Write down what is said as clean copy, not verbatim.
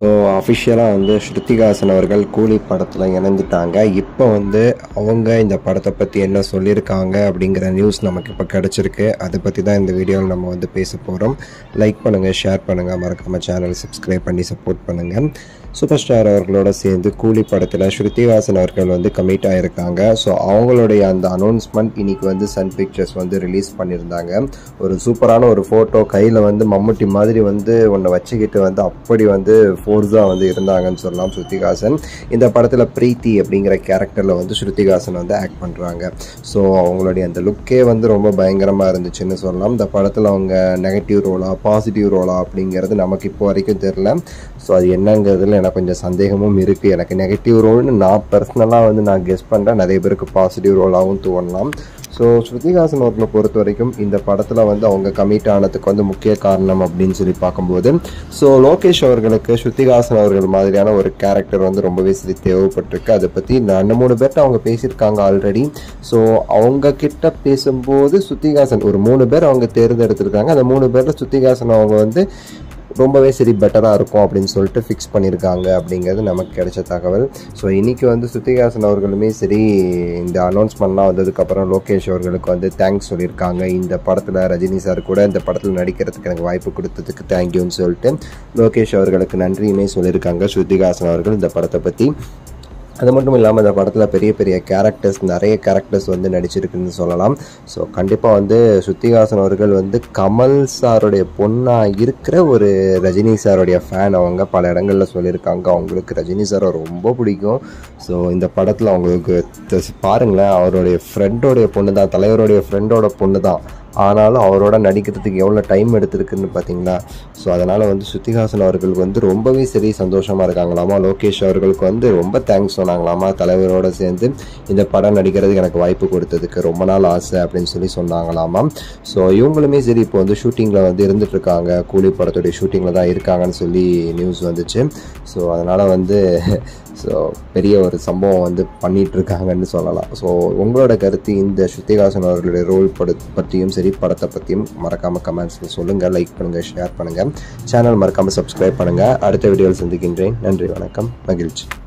So அஃபிஷியலாக வந்து ஸ்ருதிஹாசன் அவர்கள் கூலி படத்தில் இணைஞ்சிட்டாங்க. இப்போ வந்து அவங்க இந்த படத்தை பற்றி என்ன சொல்லியிருக்காங்க அப்படிங்கிற நியூஸ் நமக்கு இப்போ கிடச்சிருக்கு. அதை பற்றி தான் இந்த வீடியோவில் நம்ம வந்து பேச போகிறோம். லைக் பண்ணுங்கள், ஷேர் பண்ணுங்கள், மறக்காமல் சேனல் சப்ஸ்கிரைப் பண்ணி சப்போர்ட் பண்ணுங்கள். சூப்பர் ஸ்டார் அவர்களோட சேர்ந்து கூலி படத்தில் ஸ்ருதிஹாசன் அவர்கள் வந்து கமிட் ஆகியிருக்காங்க. ஸோ அவங்களுடைய அந்த அனௌன்ஸ்மெண்ட் இன்னைக்கு வந்து சன் பிக்சர்ஸ் வந்து ரிலீஸ் பண்ணியிருந்தாங்க. ஒரு சூப்பரான ஒரு ஃபோட்டோ கையில் வந்து மம்முட்டி மாதிரி வந்து ஒன்று வச்சுக்கிட்டு வந்து அப்படி வந்து ஃபோர்ஸாக வந்து இருந்தாங்கன்னு சொல்லலாம் ஸ்ருதிஹாசன். இந்த படத்தில் பிரீத்தி அப்படிங்கிற கேரக்டரில் வந்து ஸ்ருதிஹாசன் வந்து ஆக்ட் பண்ணுறாங்க. ஸோ அவங்களுடைய அந்த லுக்கே வந்து ரொம்ப பயங்கரமாக இருந்துச்சுன்னு சொல்லலாம். இந்த படத்தில் அவங்க நெகட்டிவ் ரோலா பாசிட்டிவ் ரோலா அப்படிங்கிறது நமக்கு இப்போ வரைக்கும் தெரில. ஸோ அது என்னங்கிறதுல எனக்கு கொஞ்சம் சந்தேகமும் இருக்குது. எனக்கு நெகட்டிவ் ரோல்னு நான் பர்சனலாக வந்து நான் கெஸ் பண்ணுறேன். நிறைய பேருக்கு பாசிட்டிவ் ரோலாகவும் தோணலாம். ஸோ ஸ்ருதிஹாசன் அவர்களை பொறுத்த வரைக்கும் இந்த படத்தில் வந்து அவங்க கமிட் ஆனதுக்கு வந்து முக்கிய காரணம் அப்படின்னு சொல்லி பார்க்கும்போது, ஸோ லோகேஷ் அவர்களுக்கு ஸ்ருதிஹாசன் அவர்கள் மாதிரியான ஒரு கேரக்டர் வந்து ரொம்பவே சரி தேவைப்பட்டிருக்கு. அதை பற்றி 2-3 பேர்கிட்ட அவங்க பேசியிருக்காங்க ஆல்ரெடி. ஸோ அவங்க கிட்ட பேசும்போது ஸ்ருதிஹாசன் ஒரு 3 பேர் அவங்க தேர்ந்தெடுத்திருக்காங்க. அந்த 3 பேரில் ஸ்ருதிஹாசன் அவங்க வந்து ரொம்பவே சரி பெட்டராக இருக்கும் அப்படின்னு சொல்லிட்டு ஃபிக்ஸ் பண்ணியிருக்காங்க அப்படிங்கிறது நமக்கு கிடைச்ச தகவல். ஸோ இன்றைக்கி வந்து ஸ்ருதிஹாசன் அவர்களுமே சரி இந்த அனௌன்ஸ்மெண்ட்லாம் வந்ததுக்கப்புறம் லோகேஷ் அவர்களுக்கு வந்து தேங்க்ஸ் சொல்லியிருக்காங்க. இந்த படத்தில் ரஜினி சார் கூட இந்த படத்தில் நடிக்கிறதுக்கு எனக்கு வாய்ப்பு கொடுத்ததுக்கு தேங்க்யூன்னு சொல்லிட்டு லோகேஷ் அவர்களுக்கு நன்றியுமே சொல்லியிருக்காங்க ஸ்ருதிஹாசன் அவர்கள் இந்த படத்தை பற்றி. அது மட்டும் இல்லாமல் இந்த படத்தில் பெரிய பெரிய நிறைய கேரக்டர்ஸ் வந்து நடிச்சிருக்குன்னு சொல்லலாம். ஸோ கண்டிப்பாக வந்து ஸ்ருதிஹாசன் அவர்கள் வந்து கமல் சாருடைய பொண்ணாக இருக்கிற ஒரு ரஜினி சாருடைய ஃபேன். அவங்க பல இடங்களில் சொல்லியிருக்காங்க அவங்களுக்கு ரஜினி சாரை ரொம்ப பிடிக்கும். ஸோ இந்த படத்தில் அவங்களுக்கு பாருங்களேன், அவருடைய ஃப்ரெண்டோடைய பொண்ணு தான், தலைவருடைய ஃப்ரெண்டோட பொண்ணு தான், ஆனாலும் அவரோட நடிக்கிறதுக்கு எவ்வளோ டைம் எடுத்திருக்குன்னு பார்த்தீங்களா. ஸோ அதனால் வந்து ஸ்ருதிஹாசன் அவர்களுக்கு வந்து ரொம்பவே சரி சந்தோஷமாக இருக்காங்களாமா. லோகேஷ் அவர்களுக்கு வந்து ரொம்ப தேங்க்ஸ் சொன்னாங்களாமா. தலைவரோடு சேர்ந்து இந்த படம் நடிக்கிறதுக்கு எனக்கு வாய்ப்பு கொடுத்ததுக்கு ரொம்ப நாள் ஆசை அப்படின்னு சொல்லி சொன்னாங்களாமா. ஸோ இவங்களுமே சரி இப்போ வந்து ஷூட்டிங்கில் வந்து இருந்துகிட்ருக்காங்க. கூலி படத்துடைய ஷூட்டிங்கில் தான் இருக்காங்கன்னு சொல்லி நியூஸ் வந்துச்சு. ஸோ அதனால் வந்து பெரிய ஒரு சம்பவம் வந்து பண்ணிகிட்ருக்காங்கன்னு சொல்லலாம். ஸோ உங்களோட கருத்து இந்த ஸ்ருதிஹாசன் அவர்களுடைய ரோல் பற்றியும் சரி படத்தை பற்றியும் மறக்காமல் கமெண்ட்ஸில் சொல்லுங்கள். லைக் பண்ணுங்கள், ஷேர் பண்ணுங்கள், சேனல் மறக்காமல் சப்ஸ்கிரைப் பண்ணுங்கள். அடுத்த வீடியோவில் சந்திக்கின்றேன். நன்றி, வணக்கம், மகிழ்ச்சி.